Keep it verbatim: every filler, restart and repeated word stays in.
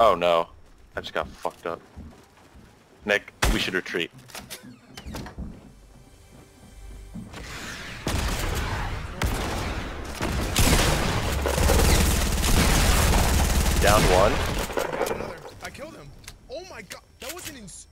Oh no. I just got fucked up. Nick, we should retreat. Down one. Another. I killed him. Oh my god, that was an ins-